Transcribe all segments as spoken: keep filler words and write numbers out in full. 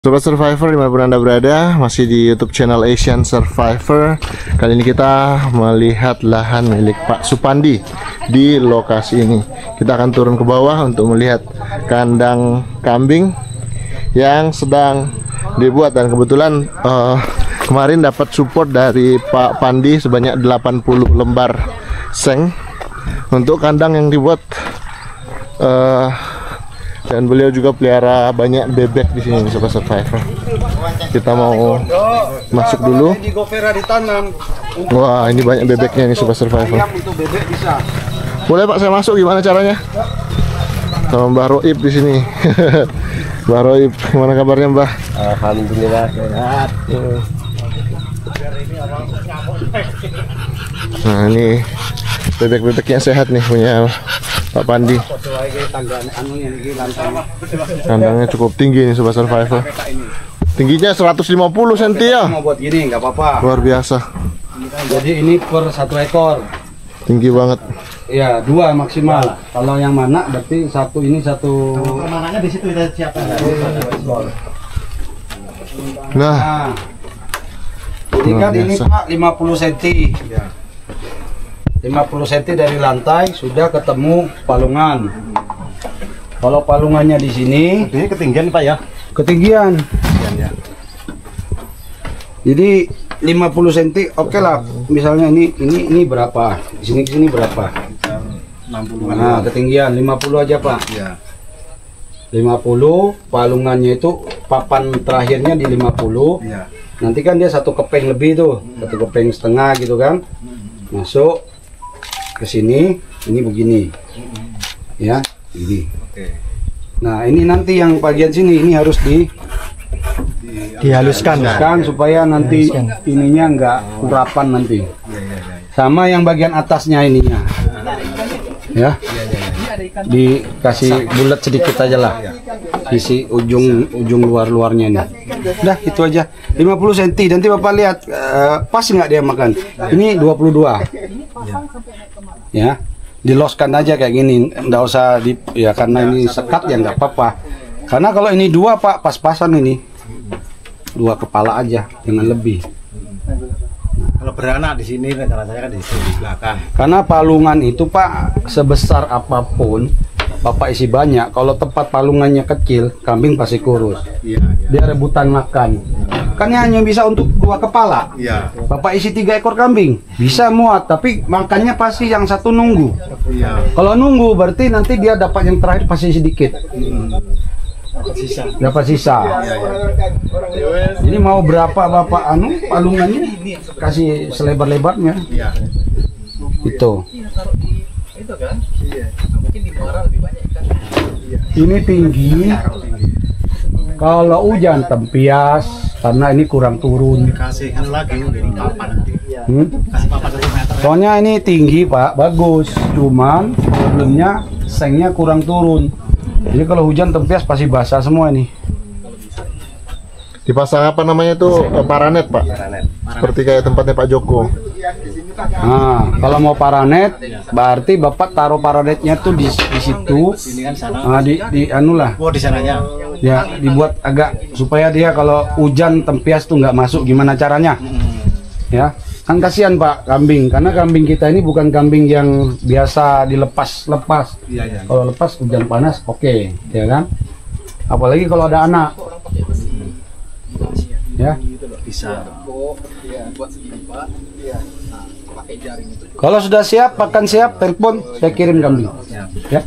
Sobat Survivor dimanapun Anda berada, masih di YouTube channel Asian Survivor. Kali ini kita melihat lahan milik Pak Supandi di lokasi ini. Kita akan turun ke bawah untuk melihat kandang kambing yang sedang dibuat. Dan kebetulan uh, kemarin dapat support dari Pak Pandi sebanyak delapan puluh lembar seng untuk kandang yang dibuat. uh, Dan beliau juga pelihara banyak bebek di sini, Sobat Survivor. Kita mau masuk dulu. Wah, ini banyak bebeknya nih, Sobat Survivor. Boleh Pak, saya masuk, gimana caranya? Sama Mbah Roib di sini. Mbah Roib, gimana kabarnya Mbah? Alhamdulillah sehat. Nah, ini bebek-bebeknya sehat nih punya Pak Pandi. Kandangnya cukup tinggi nih, Sobat Survivor. Tingginya seratus lima puluh sentimeter ya. Mau buat gini nggak apa-apa. Luar biasa. Jadi ini per satu ekor. Tinggi banget. Ya, dua maksimal. Kalau yang mana berarti satu ini satu. Mananya di situ kita siapkan. Nah, Nah, ini kan ini Pak lima puluh sentimeter. lima puluh sentimeter dari lantai sudah ketemu palungan. Kalau palungannya di sini, Ini ketinggian Pak ya. ketinggian. Jadi lima puluh sentimeter, oke lah. Misalnya ini ini ini berapa? Di sini ke sini berapa? enam puluh. Nah, ketinggian lima puluh aja Pak. Ya. lima puluh, palungannya itu papan terakhirnya di lima puluh. Ya. Nanti kan dia satu keping lebih tuh, satu keping setengah gitu kan. Masuk ke sini, ini begini. Ya, ini. Oke. Nah, ini nanti yang bagian sini ini harus di Dihaluskan. kan supaya nanti ininya enggak urapan nanti. Ya, ya, ya. Sama yang bagian atasnya ininya. Ya. Dikasih bulat sedikit aja lah. Isi ujung ujung luar-luarnya ini. Udah, itu aja. lima puluh sentimeter. Nanti Bapak lihat uh, pas nggak dia makan. Ini dua puluh dua. Ya. Diloskan aja kayak gini. Nggak usah di ya karena ini sekat ya nggak apa-apa. Karena kalau ini dua Pak, pas-pasan ini. Dua kepala aja, jangan lebih. Kalau beranak di sini rencana saya kan di sini di belakang. Karena palungan itu Pak, sebesar apapun Bapak isi banyak, kalau tempat palungannya kecil, kambing pasti kurus. Iya, iya. Dia rebutan makan. Kan hanya bisa untuk dua kepala. Iya. Bapak isi tiga ekor kambing, bisa muat, tapi makannya pasti yang satu nunggu. Iya. Kalau nunggu berarti nanti dia dapat yang terakhir pasti sedikit. Sisa. Dapat sisa. Iya, iya. Jadi mau berapa Bapak anu palungannya, kasih selebar-lebarnya. Iya. Itu. Ini tinggi. Kalau hujan tempias karena ini kurang turun. Kasihkan lagi udah di papan nanti. Hmm? Kasih papan satu meter. Soalnya ini tinggi Pak, bagus. Cuman problemnya sengnya kurang turun. Jadi kalau hujan tempias pasti basah semua ini. dipasang apa namanya tuh, eh, paranet Pak? Seperti kayak tempatnya Pak Joko. Nah, kalau mau paranet, berarti Bapak taruh paranetnya tuh di, di situ. Nah, di, di anu lah. Oh, di sananya. Ya, dibuat agak supaya dia kalau hujan tempias tuh nggak masuk. Gimana caranya? Ya, kan kasihan Pak kambing, karena kambing kita ini bukan kambing yang biasa dilepas-lepas. Iya, iya. Kalau lepas hujan panas, oke, ya kan? Apalagi kalau ada anak. Ya. Bisa. Kalau sudah siap, pakan siap, telepon, saya kirim kambing. Ya.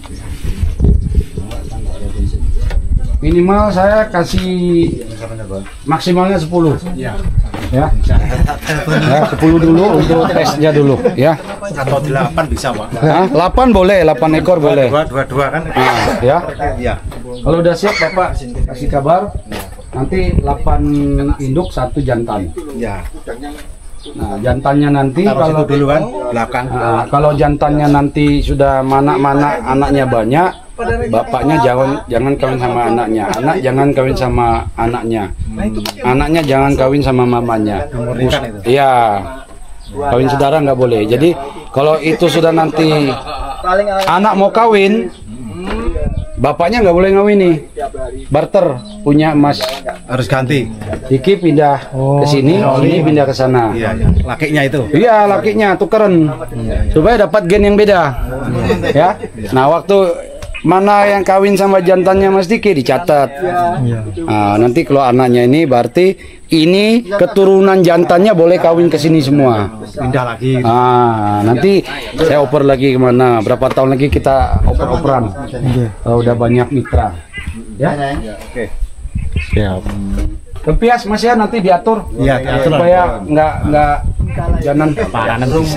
Minimal saya kasih maksimalnya sepuluh. Iya. Ya. Ya, sepuluh dulu untuk tesnya dulu, ya. Atau delapan bisa, Pak. Nah, delapan boleh, delapan ekor boleh. Dua, dua, dua kan? Nah, ya. Iya. Kalau udah siap Bapak kasih kabar. Nanti delapan induk, satu jantan. Iya. Nah, jantannya nanti Taruh kalau situ dulu kan, belakang. Nah, kalau jantannya nanti sudah mana-mana anaknya banyak, bapaknya jangan jangan kawin sama anaknya, anak jangan kawin sama anaknya, anaknya jangan kawin sama mamanya. Iya, kawin saudara nggak boleh. Jadi kalau itu sudah nanti anak mau kawin, bapaknya nggak boleh ngawini, barter punya emas. Harus ganti. Iki pindah ke sini, ini pindah ke sana. Iya, iya. Lakinya itu. Iya, lakinya tukeran supaya dapat gen yang beda. Ya. Nah, waktu mana yang kawin sama jantannya Mas Diki dicatat. Nah, nanti kalau anaknya ini berarti ini keturunan jantannya boleh kawin ke sini semua. Pindah lagi. Ah, nanti saya oper lagi kemana? Berapa tahun lagi kita oper-operan? Oh, udah banyak mitra. Ya. Oke. Siap. Kepias Mas ya nanti diatur. Iya, diatur. Supaya nggak nggak jangan Paranan bisa.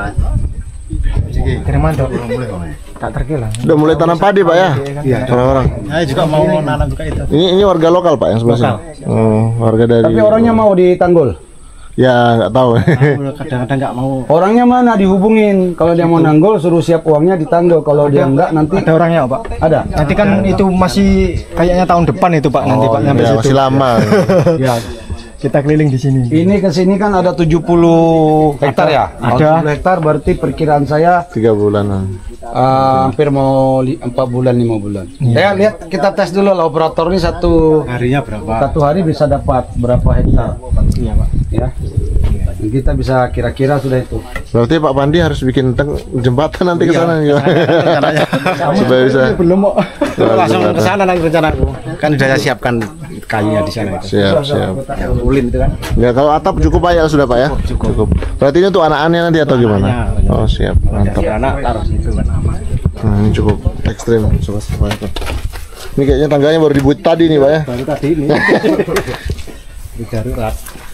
Kiriman dong, belum boleh. Tak terkilang. Udah mulai tanam padi Pak ya? Iya. Orang-orang. Saya juga mau nanam juga itu. Ini ini warga lokal Pak yang sebelah sini. Oh, warga dari. Tapi orangnya mau ditanggul. Ya nggak tahu. Kadang-kadang nggak mau. Orangnya mana dihubungin. Kalau dia mau nanggul suruh siap uangnya ditanggul. Kalau dia enggak nanti Ada orangnya Pak. ada. Nanti kan itu masih kayaknya tahun depan itu Pak nanti Oh, Pak sampai iya, situ. masih lama. Ya. Kita keliling di sini. Ini ke sini kan ada tujuh puluh hektar ya. Ada. tujuh puluh hektar berarti perkiraan saya Tiga bulanan. uh, hampir mau li- empat bulan lima bulan. Ya lihat kita tes dulu lah operator ini satu Harinya berapa? satu hari bisa dapat berapa hektar. Iya Pak. Ya. Kita bisa kira-kira sudah itu. Berarti Pak Pandi harus bikin teng jembatan nanti ke sana ya. Rencananya. Supaya bisa. Belum mau. Langsung ke sana nanti rencanaku. Kan udah saya siapkan kayunya di sana itu. Siap, siap. Yang ulin itu kan. Ya kalau atap cukup Pak ya sudah Pak ya? Cukup. Berarti ini untuk anak-anaknya nanti atau gimana? Oh, siap. Mantap. Anak taruh situ kan aman. Nah, ini cukup ekstrim sobat survivor. Ini kayaknya tangganya baru dibuat tadi nih Pak ya. Baru tadi ini. Di darurat.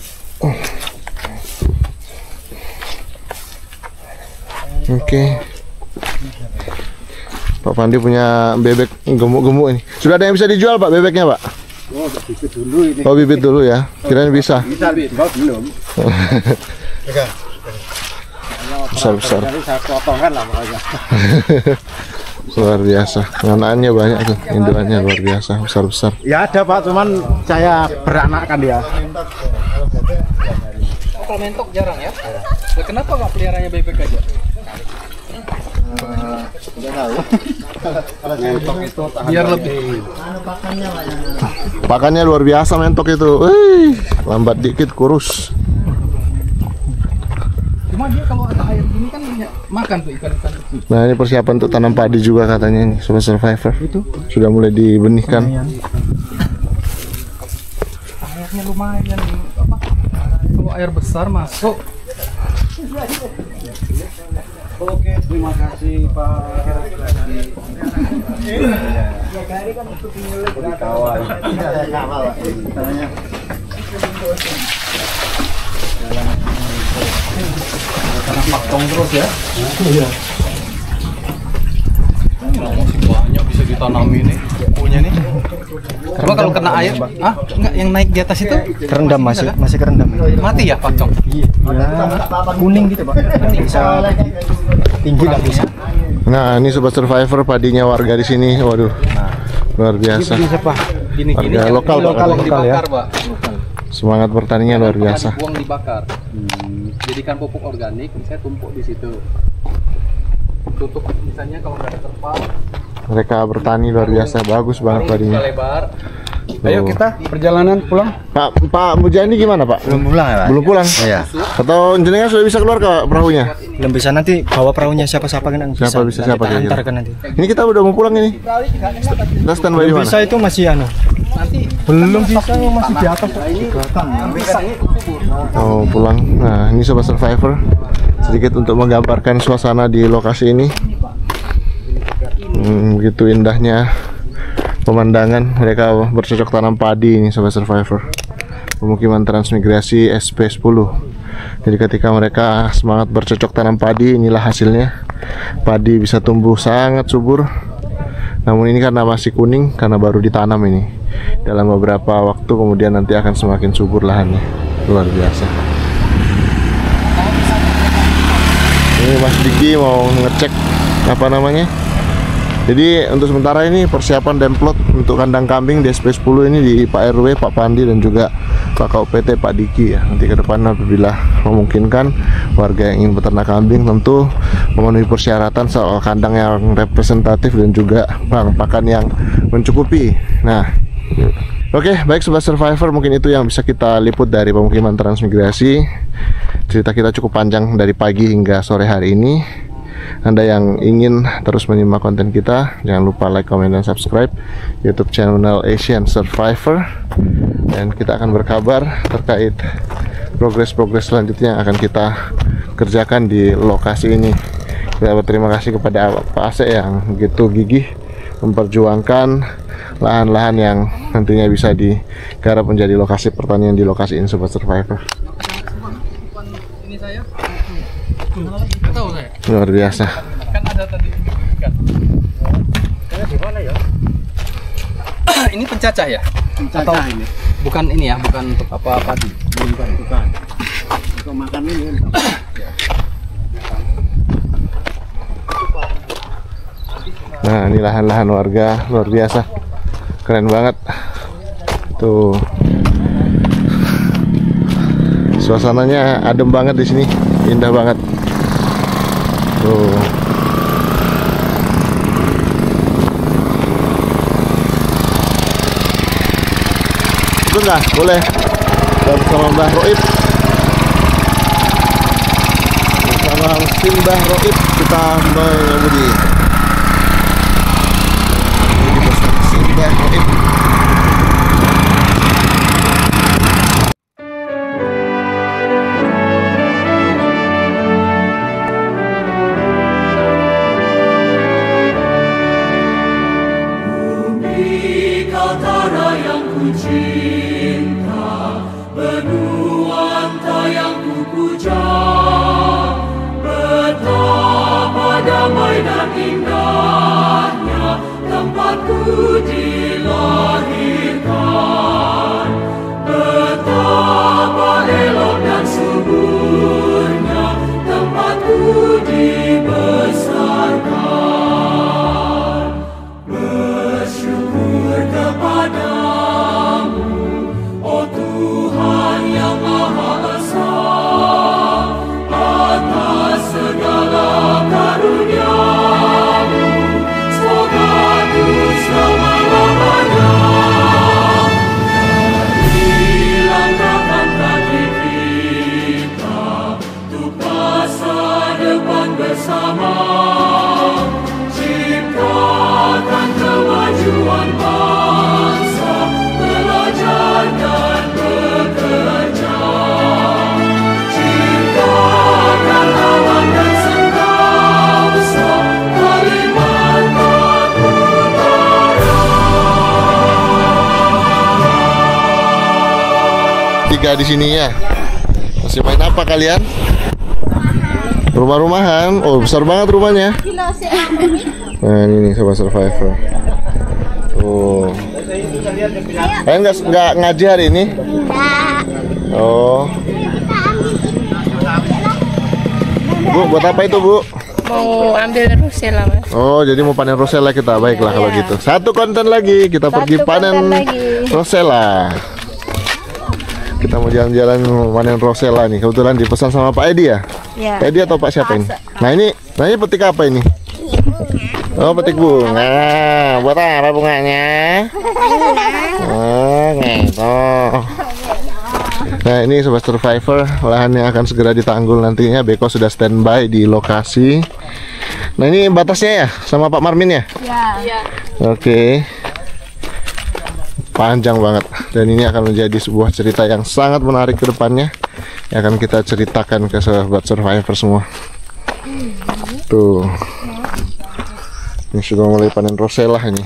Oke. Pak Pandi punya bebek gemuk-gemuk ini. Sudah ada yang bisa dijual Pak bebeknya Pak? Oh, bibit dulu ini. Oh bibit dulu ya. Kirain bisa. Bisa dijual belum? Besar-besar. Jadi saya potongkan lah makanya. Luar biasa. Anaknya banyak tuh. Indukannya luar biasa. Besar-besar. Ya ada Pak, cuman saya beranakkan dia. Kalau mentok jarang ya? Lah, kenapa nggak peliharanya bebek aja? Biar lebih. Pakannya luar biasa mentok itu. Wih, lambat dikit kurus. Cuma dia kalau ada air gini kan ya, makan tuh ikan-ikan kecil. Nah ini persiapan untuk tanam padi juga katanya ini sobat survivor. Itu sudah mulai dibenihkan. Airnya lumayan apa? Kalau air besar masuk. Oke, terima kasih Pak. Kawal. Karena paktong terus ya. Iya. Masih banyak bisa ditanami nih punya nih. Coba kalau kena air, ah enggak yang naik di atas itu Kerendam masih masih kerendam. mati ya paktong. Ya, kuning gitu Pak. Bisa tinggi nggak bisa. Nah ini sobat survivor padinya warga di sini. Waduh, luar biasa. Siapa? Gini-gini Warga yang lokal, Pak. lokal, Lokal, dibakar, ya. Pak. Semangat bertaninya luar biasa. Buang dibakar. Jadikan pupuk organik, saya tumpuk di situ. Tutup misalnya kalau nggak ada terpal. Mereka bertani luar biasa, bagus banget padinya. Lebar. Ayo kita perjalanan pulang. Pak Pak Mujani gimana Pak? Belum pulang ya Pak? Belum pulang? Iya. Atau jenengan sudah bisa keluar ke perahunya? Belum bisa nanti bawa perahunya siapa-siapa kan bisa. Siapa bisa, Nanti siapa kita kira-kira? antarkan nanti. Ini kita udah mau pulang ini. Kita standby di Belum mana? bisa itu masih anu. Nanti Belum bisa masih di atas. Oh pulang. Nah ini sobat survivor sedikit untuk menggambarkan suasana di lokasi ini. Hmm, begitu indahnya pemandangan. Mereka bercocok tanam padi ini sobat survivor. Pemukiman transmigrasi S P sepuluh. Jadi ketika mereka semangat bercocok tanam padi, inilah hasilnya. Padi bisa tumbuh sangat subur. Namun ini karena masih kuning, karena baru ditanam ini. Dalam beberapa waktu kemudian nanti akan semakin subur lahannya. Luar biasa. Ini Mas Diki mau ngecek apa namanya. Jadi untuk sementara ini persiapan dan plot untuk kandang kambing di S P sepuluh ini di Pak R W, Pak Pandi dan juga Pak K U P T Pak Diki ya. Nanti ke depan apabila memungkinkan warga yang ingin beternak kambing tentu memenuhi persyaratan soal kandang yang representatif dan juga pakan yang mencukupi. Nah, oke, okay, baik Sobat Survivor, mungkin itu yang bisa kita liput dari pemukiman transmigrasi. Cerita kita cukup panjang dari pagi hingga sore hari ini. Anda yang ingin terus menyimak konten kita, jangan lupa like, comment, dan subscribe YouTube channel Asian Survivor. Dan kita akan berkabar terkait progres-progres selanjutnya yang akan kita kerjakan di lokasi ini. Kita berterima kasih kepada Pak Asep yang begitu gigih memperjuangkan lahan-lahan yang nantinya bisa digarap menjadi lokasi pertanian di lokasi ini, Sobat Survivor. Ini saya. Nggak tahu saya. Luar biasa. Kan ada tadi ikan. Di mana ya? Ini pencacah ya? Pencacah Atau ini. bukan ini ya, bukan untuk apa-apa sih. Bukan, bukan. Untuk makan ini. Nah, ini lahan-lahan warga luar biasa. Keren banget. Tuh. Suasananya adem banget di sini. Indah banget. Tuh. Itu enggak? Boleh. Kita bersama Mbah Roib. Bersama mesin Mbah Roib kita mengemudi. Ini bersama mesin Mbah Roib. Tiga di sini ya. Masih main apa kalian? Rumah-rumahan. Oh, besar banget rumahnya. Nah, ini nih Sobat Survivor. Oh. Kalian nggak nggak ngaji hari ini? Oh. Bu, buat apa itu, Bu? Mau ambil rosella, Mas. Oh, jadi mau panen rosella kita. Baiklah kalau Iya. gitu. Satu konten lagi, kita Satu pergi panen konten lagi. rosella. Kita mau jalan-jalan panen rosella nih. Kebetulan dipesan sama Pak Edi ya? Ya. Pak Edi atau Pak siapa ini? Nah ini, nah ini petik apa ini? Oh, petik bunga. Buat apa bunganya? Oh, gitu. Nah ini Sobat Survivor, lahan yang akan segera ditanggul nantinya. Beko sudah standby di lokasi. Nah ini batasnya ya sama Pak Marmin ya? Ya. Oke. Panjang banget. Dan ini akan menjadi sebuah cerita yang sangat menarik ke depannya, yang akan kita ceritakan ke Sobat Survivor semua. Tuh. Ini sudah mulai panen rosella ini.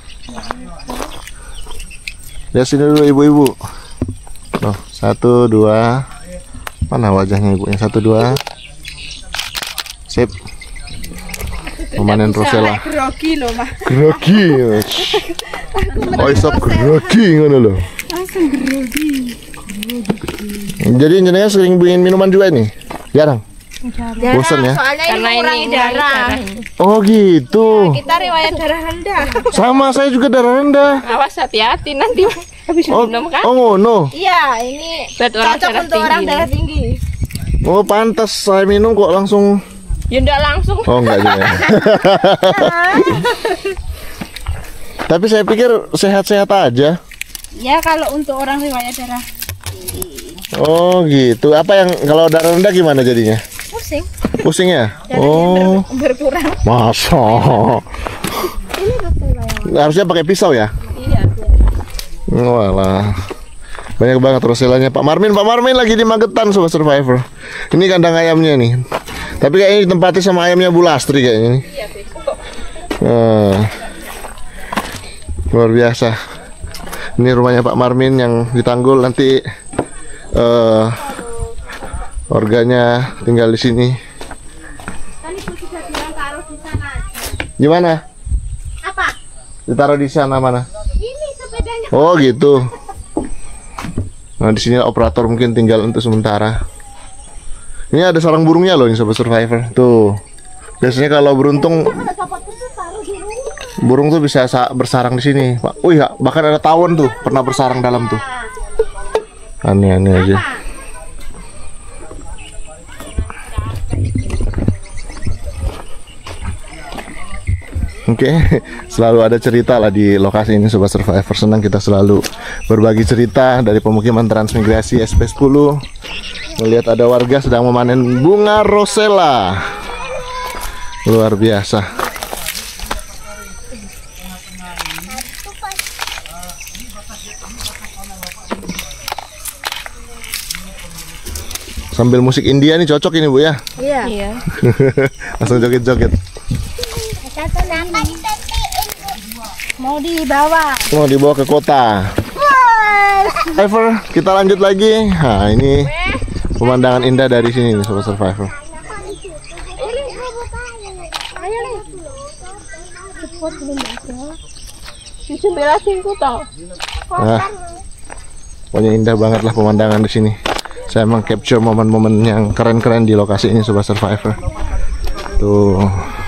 Lihat sini dulu ibu-ibu. Tuh, satu, dua. Mana wajahnya ibu? Yang satu, dua. Sip. Memanen rosella. Grogi loh, Mas. Grogi. Oh, isap grogi ngono lho. Langsung grogi. Jadi jenengan sering bikin minuman juga ini? Jarang. Jarang, Bosan ya? soalnya Karena ini ini mengurangi mengurangi darah. darah. Oh gitu. Kita riwayat darah rendah. Sama saya juga darah rendah. Awas hati-hati nanti. Habis Oh, minum kan? oh no. Iya, ini Buat orang cocok darah untuk orang tinggi. darah tinggi. Oh, pantas saya minum kok langsung. Ya enggak langsung. Oh, enggak juga. Tapi saya pikir sehat-sehat aja. Ya kalau untuk orang riwayat darah Oh, gitu. Apa yang kalau darah rendah gimana jadinya? pusing, Pusing ya? darahnya Oh, ber- berkurang. masa. Harusnya pakai pisau ya? Iya. Walah. Banyak banget roselanya Pak Marmin. Pak Marmin lagi di Magetan, Sobat Survivor. Ini kandang ayamnya nih. Tapi kayaknya ditempati sama ayamnya Bu Lastri kayaknya nih. Iya, besok. Nah, luar biasa. Ini rumahnya Pak Marmin yang di Tanggul. Nanti eh warganya tinggal di sini. Kan itu sudah bilang taruh di sana. Gimana? Apa? Ditaruh di sana mana? Ini sepedanya. Oh gitu. Nah di sini operator mungkin tinggal untuk sementara. Ini ada sarang burungnya loh ini Sobat Survivor. Tuh. Biasanya kalau beruntung burung tuh bisa sa- bersarang di sini, Pak. Wih, ya, bahkan ada tawon tuh pernah bersarang dalam tuh. Aneh-aneh aja. Oke, selalu ada cerita lah di lokasi ini Sobat Survivor. Senang kita selalu berbagi cerita dari pemukiman transmigrasi S P sepuluh. Melihat ada warga sedang memanen bunga rosella. Luar biasa. Sambil musik India nih cocok ini Bu ya. Iya. Iya. Langsung joget-joget. Mau dibawa. Mau dibawa ke kota. Survivor, kita lanjut lagi. Nah, ini pemandangan indah dari sini nih Sobat Survivor. Nah, pokoknya indah banget lah pemandangan di sini. Saya emang capture momen-momen yang keren-keren di lokasi ini Sobat Survivor. Tuh.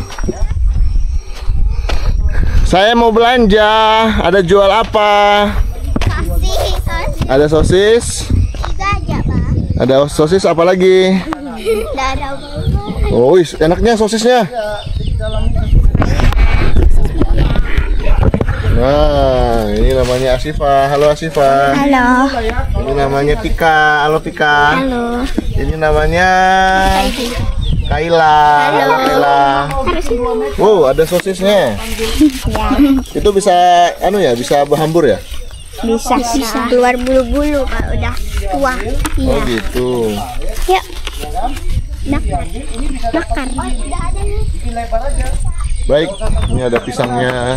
Saya mau belanja. Ada jual apa? Sosis, Ada sosis. tiga aja, Pak. Ada sosis apa lagi? Nggak ada bumbu. Oh, wis, enaknya sosisnya. Nah, ini namanya Asifa. Halo Asifa. Halo. Ini namanya Tika. Halo Tika. Halo. Ini namanya Kaila. Halo Kaila. Wow, ada sosisnya. Ya, Itu bisa anu ya, bisa berhambur ya? bisa, bisa. Keluar bulu-bulu kalau udah tua. Oh Iya. gitu. Yuk. Makan. Makan. Baik, ini ada pisangnya.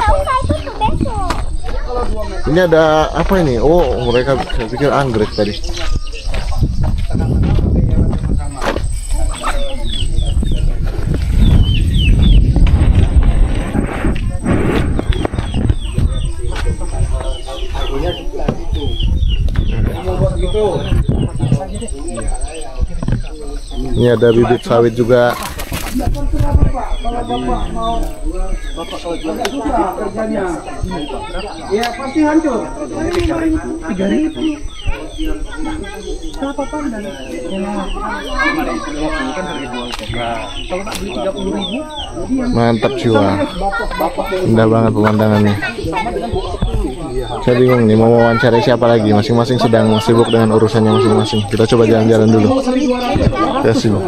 Ini ada apa ini? Oh, mereka saya pikir anggrek tadi. Ini ada bibit sawit juga. Ya pasti hancur. tiga ribu. Mantap jiwa. Indah banget pemandangannya. Saya bingung nih mau wawancara siapa lagi. Masing-masing sedang sibuk dengan urusannya masing-masing. Kita coba jalan-jalan dulu. Kita sibuk.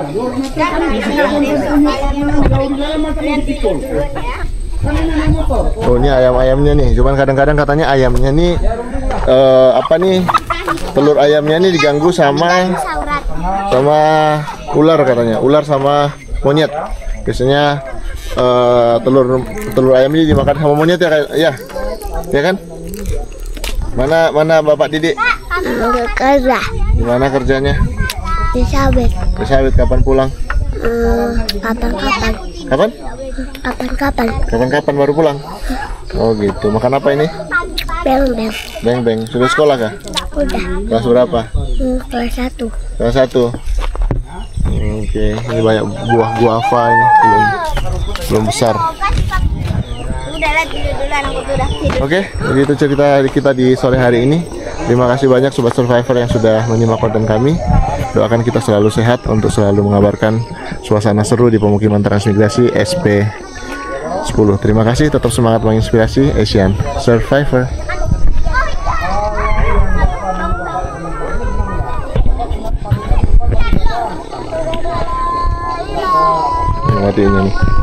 Oh, ini ayam-ayamnya nih. Cuman kadang-kadang katanya ayamnya nih eh, apa nih? Telur ayamnya nih diganggu sama sama ular katanya. Ular sama monyet. Biasanya eh, telur telur ayam ini dimakan sama monyet ya kayak ya. Ya kan? Mana mana Bapak Didik? Mau ke kerja. Di mana kerjanya? Di sawit. Ke sawit. Kapan pulang? Eh, Kapan-kapan. Kapan? Kapan-kapan. Kapan-kapan baru pulang? Oh gitu. Makan apa ini? Beng-beng. Beng-beng. Sudah sekolah kah? Udah. Kelas berapa? Hmm, kelas satu. Kelas satu. Hmm, Oke, ini banyak buah guava ini belum belum besar. udah lah tidur duluan, aku tuh udah tidur. Oke, jadi itu cerita kita di sore hari ini. Terima kasih banyak Sobat Survivor yang sudah menyimak konten kami. Doakan kita selalu sehat untuk selalu mengabarkan suasana seru di pemukiman transmigrasi S P sepuluh. Terima kasih, tetap semangat menginspirasi Asian Survivor. Ini matinya nih.